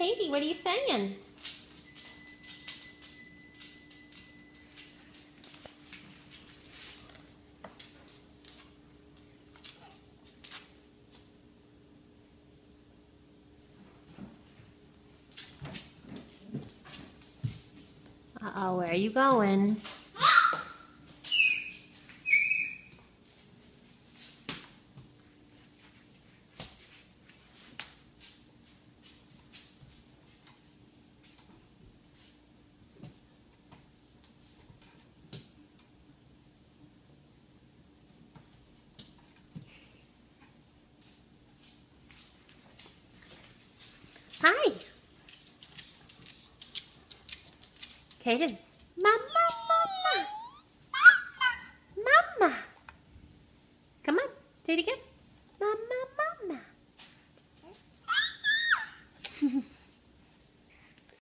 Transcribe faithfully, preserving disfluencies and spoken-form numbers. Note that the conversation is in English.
Katie, what are you saying? Uh-oh, where are you going? Hi. Cadence. Mama, mama. Mama. Come on, say it again.